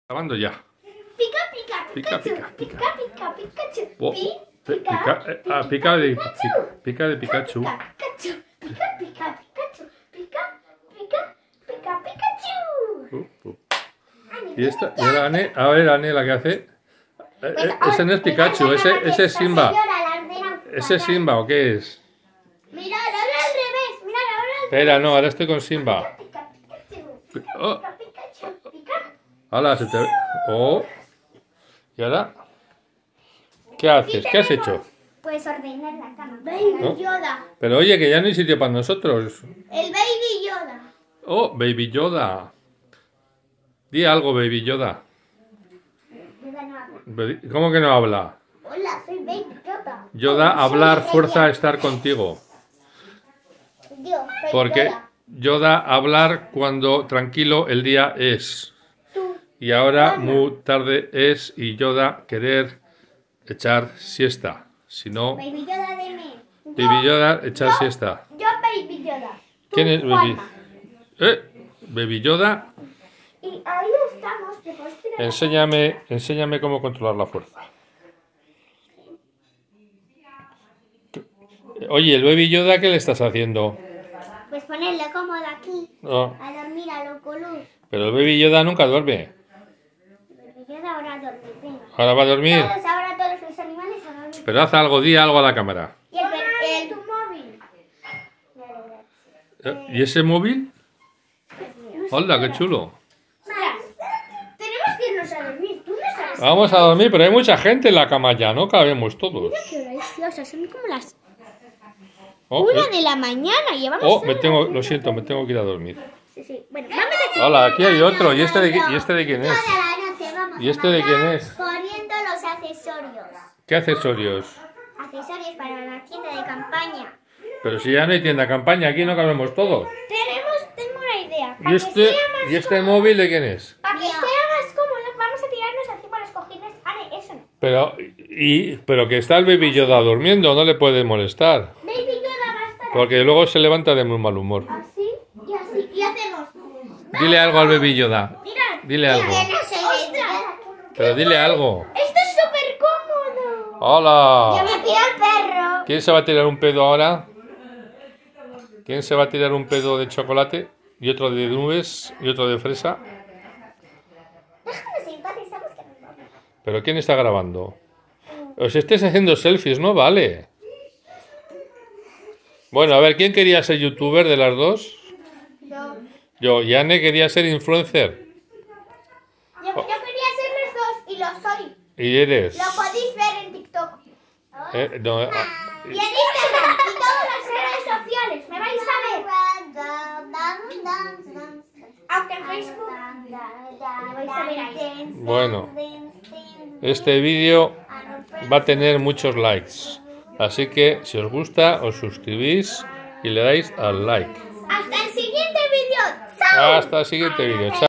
Grabando ya. Pica, pica, Pica, Pikachu. pica, pica. Pica, pica, Pikachu. Oh, pica de Pikachu. Pikachu. Pica, pica, Pikachu. Pica, pica, pica, Pikachu. Y esta, y ahora Ane, a ver Ane la que hace. Ese no es Pikachu, ese es Simba. ¿Ese es Simba o qué es? Mira, ahora al revés. Mira, ahora al Espera, no, ahora estoy con Simba. pica, Pikachu. Oh. Pica, Pikachu. Pica. Hola, se te... Oh. ¿Y ahora? ¿Qué haces? ¿Qué has hecho? Puedes ordenar la cama. Baby Yoda. Pero oye, que ya no hay sitio para nosotros. El Baby Yoda. Oh, Baby Yoda. Di algo, Baby Yoda. Yoda no habla. ¿Cómo que no habla? Hola, soy Baby Yoda. Yoda, hablar, fuerza, estar contigo. Yo, Baby Porque Yoda. Yoda, hablar cuando tranquilo el día es. Tú. Y ahora muy tarde es y Yoda querer echar siesta. Si no, Baby Yoda de mí. Baby Yoda echar siesta. Yo, Baby Yoda. Tú, ¿Quién es Baby? Juanma. Baby Yoda, Y ahí estamos. ¿Te puedes tirar? enséñame cómo controlar la fuerza. Oye, el Baby Yoda, ¿qué le estás haciendo? Pues ponerle cómodo aquí. No, A dormir a lo color. pero el Baby Yoda nunca duerme. Baby Yoda ahora dormir. Venga. Ahora va a dormir. Ahora todos los animales a dormir. Pero haz algo, di algo a la cámara. Y el tu móvil. ¿Y ese móvil? Hola, qué chulo. Tenemos que irnos a dormir. Tú no sabes. Vamos a dormir, pero hay mucha gente en la cama ya, no cabemos todos. ¿Qué hora es? O sea, son como las Oh, 1 de la mañana. Llevamos. oh, lo siento, me tengo que ir a dormir. Sí, sí. Bueno, vamos a Hola, aquí hay otro. ¿Y este de quién es? Toda la noche vamos ¿Y este a de quién pasar es? poniendo los accesorios. ¿Qué accesorios? Accesorios para la tienda de campaña. Pero si ya no hay tienda campaña, aquí no cabemos todos. Tengo una idea. ¿Y este móvil de quién es? Para que sea más cómodo, vamos a tirarnos encima de los cojines. Ale, eso no. Pero que está el Baby Yoda durmiendo, no le puede molestar. Baby Yoda va a estar Porque luego se levanta de muy mal humor. así y así. Y hacemos. Dile algo al Baby Yoda. Mirad. Dile algo. ¡Ostras! Pero dile algo. Esto es súper cómodo. Hola. Me pido el perro. ¿Quién se va a tirar un pedo ahora? ¿Quién se va a tirar un pedo de chocolate? Y otro de nubes y otro de fresa. Déjanos en paz, estamos que nos vamos. ¿Pero quién está grabando? Os estáis haciendo selfies, ¿no? Vale. Bueno, a ver, ¿quién quería ser youtuber de las dos? Yo. Y Anne quería ser influencer. Yo quería ser los dos y lo soy. ¿Y eres? Lo podéis ver en TikTok. No, Y en Instagram y todas las redes sociales. Me vais a ver. Aunque en Facebook me vais a ver ahí. bueno, este vídeo va a tener muchos likes. Así que si os gusta, os suscribís y le dais al like. Hasta el siguiente vídeo. ¡Chao! Hasta el siguiente vídeo. Chao.